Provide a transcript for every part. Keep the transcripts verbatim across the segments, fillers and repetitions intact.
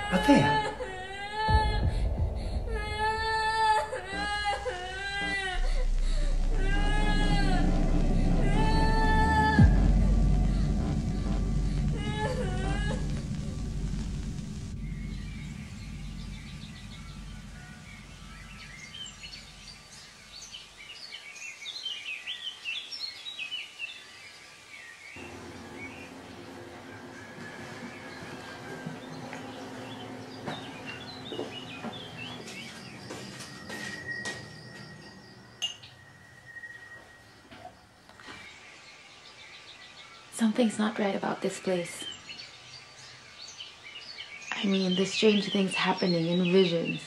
Althea? Something's not right about this place. I mean, the strange things happening in visions.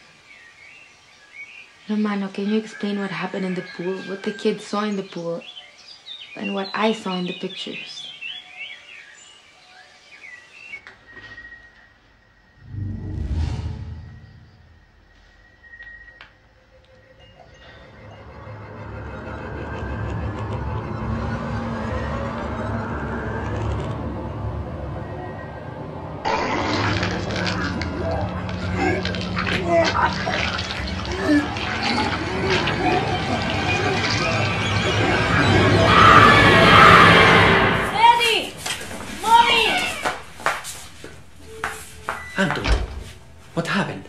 Romano, can you explain what happened in the pool, what the kids saw in the pool, and what I saw in the pictures? Daddy! Mommy! Anton, what happened?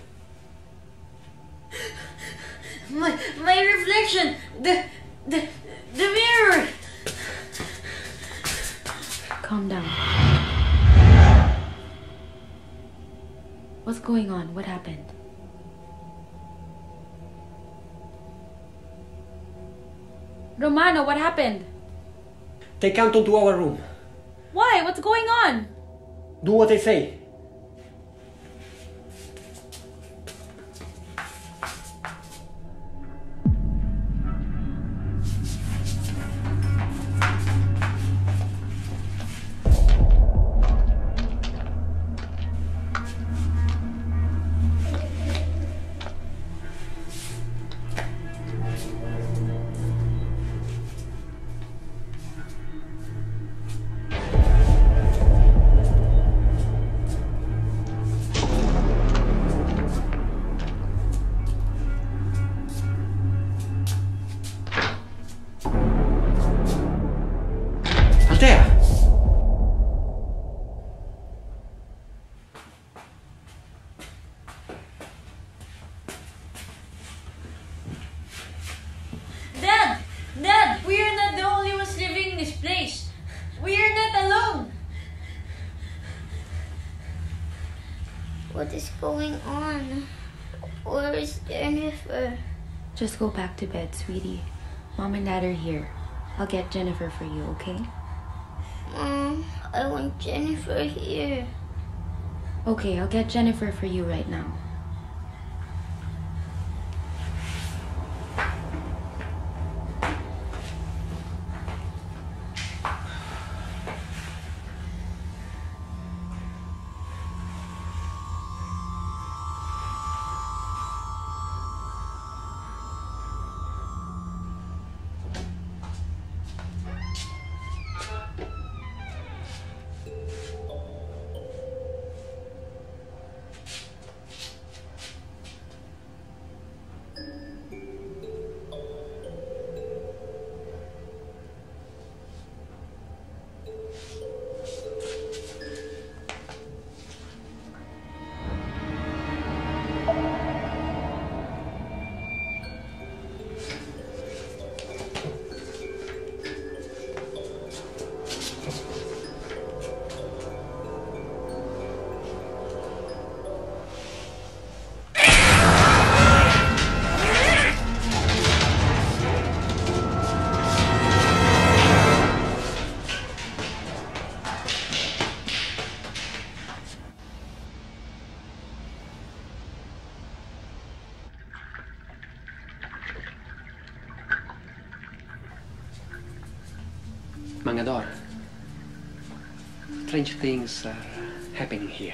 My my reflection! The the the mirror! Calm down. What's going on? What happened? Romano, what happened? Take Anton to our room. Why? What's going on? Do what I say. Althea! Dad! Dad! We are not the only ones living in this place. We are not alone. What is going on? Where is Jennifer? Just go back to bed, sweetie. Mom and Dad are here. I'll get Jennifer for you, okay? Mom, I want Jennifer here. Okay, I'll get Jennifer for you right now. Mangador, strange things are happening here.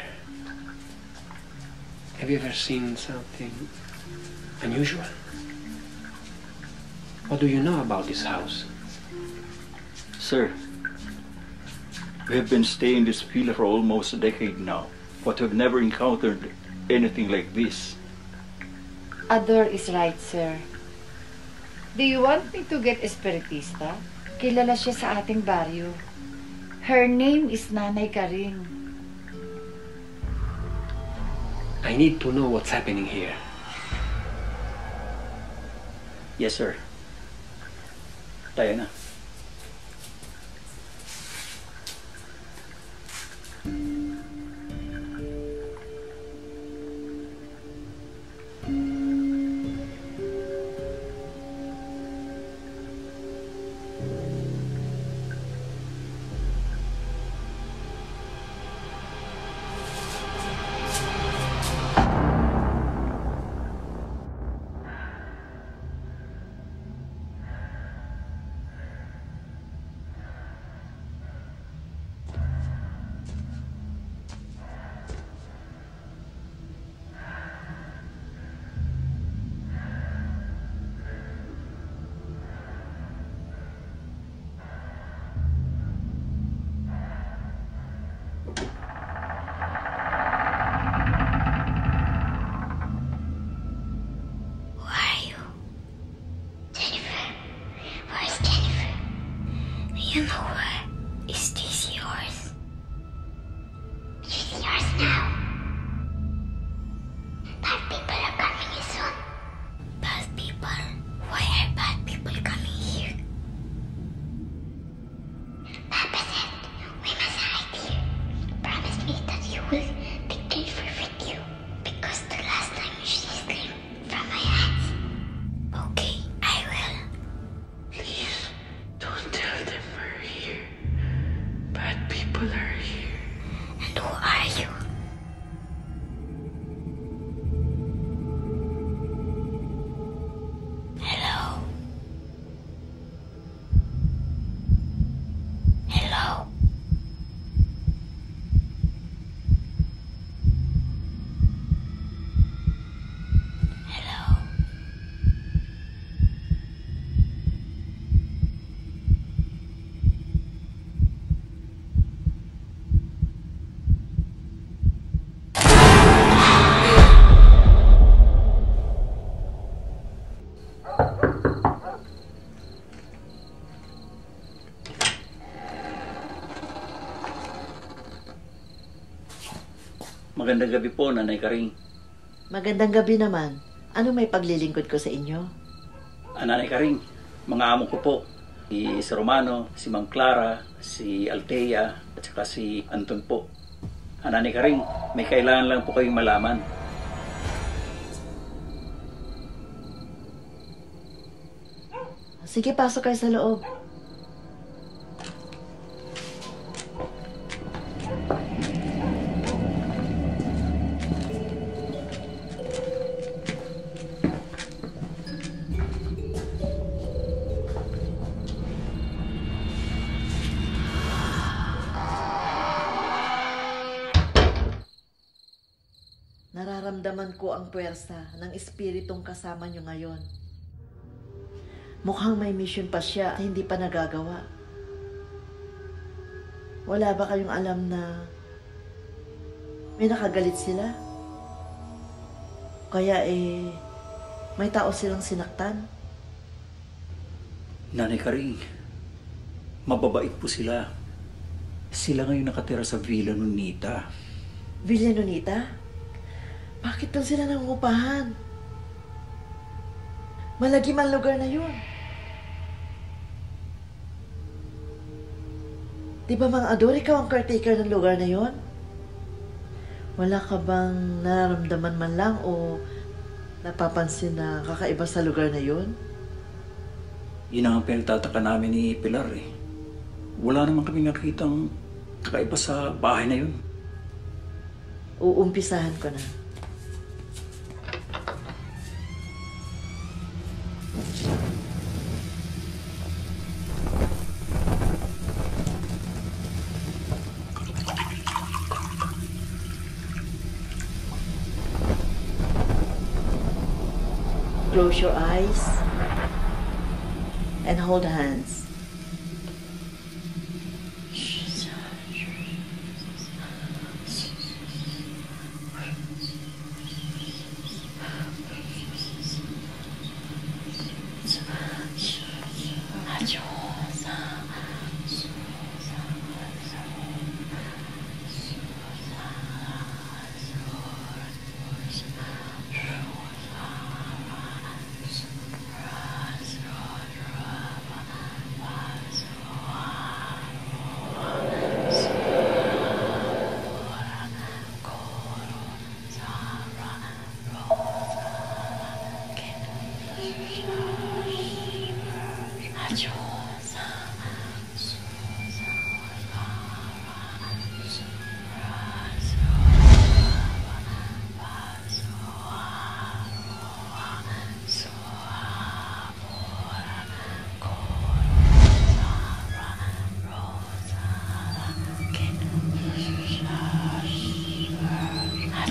Have you ever seen something unusual? What do you know about this house? Sir, we have been staying in this villa for almost a decade now. but we've never encountered anything like this. Ador is right, sir. Do you want me to get espiritista? Kilala siya sa ating baryo. Her name is Nanay Karing. I need to know what's happening here. Yes, sir. Tayo na. You know what? Is this yours? She's yours now. Bad people are coming soon. Bad people? Why are bad people coming here? Papa said we must hide here. Promise me that you will take Jennifer with you. Because the last time she escaped from my hands. Okay, I will. Please, don't tell them we're here. Bad people are here. And who are you? Hello? Hello? Hello? Magandang gabi po, Nanay Karing. Magandang gabi naman. Ano may paglilingkod ko sa inyo? Ah, Nanay Karing, mga amo ko po. Si, si Romano, si Ma'am Clara, si Althea, at saka si Anton po. Ah, Nanay Karing, may kailangan lang po kayong malaman. Sige, pasok kayo sa loob. Nararamdaman ko ang puwersa ng espiritong kasama nyo ngayon. Mukhang may mission pa siya at hindi pa nagagawa. Wala ba kayong alam na may nakagalit sila? Kaya eh, may tao silang sinaktan? Nanay Karing, mababait po sila. Sila ngayon nakatira sa Villa Nunita. Villa Nunita? Bakit doon sila nangungupahan? Malagim ang lugar na yun. Di ba mga Ador, ikaw ang caretaker ng lugar na yon? Wala ka bang nararamdaman man lang o napapansin na kakaiba sa lugar na yon? Yun ang pinagtataka namin ni Pilar eh. Wala naman kami nakitang kakaiba sa bahay na yun. Uumpisahan ko na. Close your eyes and hold hands.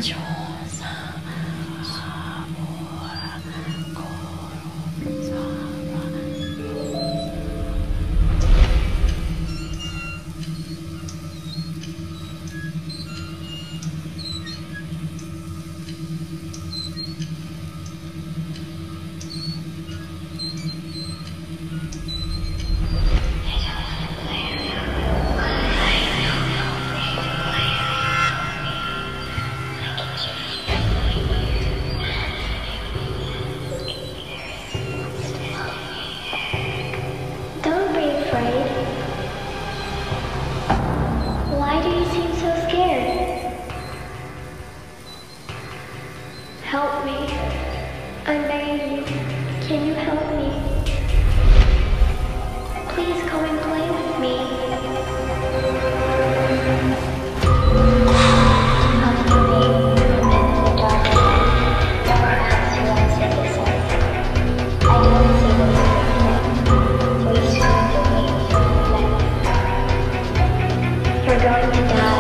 Don't be afraid. Why do you seem so scared? Help me. I'm begging you. Can you help me? Please come and play with me. What's your name? In the dark. Perhaps you want to listen. I don't see what's happening. Please turn to me. You're going to die.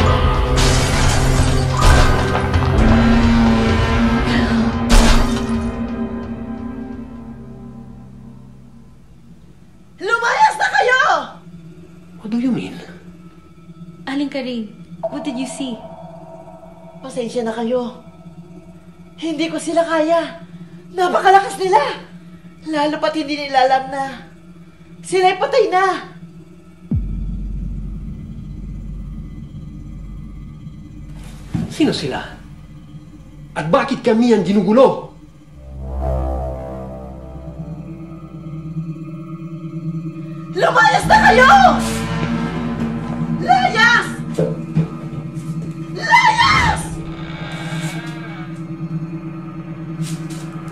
Lumayas na kayo! What do you mean? Aling Karing, what did you see? Pasensya na kayo. Hindi ko sila kaya. Napakalakas nila. Lalo pat hindi nila alam na sila'y patay na. Sino sila? At bakit kami ang ginugulo? Lumayas na kayo! Layas! Layas!